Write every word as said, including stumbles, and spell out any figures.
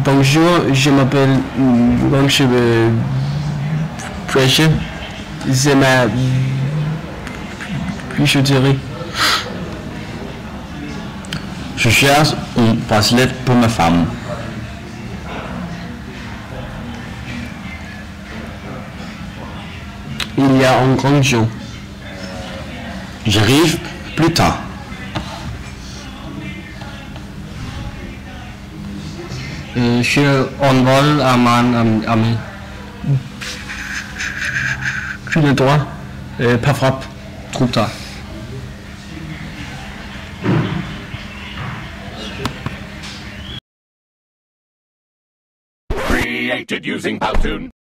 Bonjour, je m'appelle Blanche Pressure. C'est ma bijouterie. Je cherche un bracelet pour ma femme. Il y a un grand jour. J'arrive plus tard. Euh, je envole à mon ami. Tu le droit. Euh, pas frappe. Trop tard. Created using Powtoon.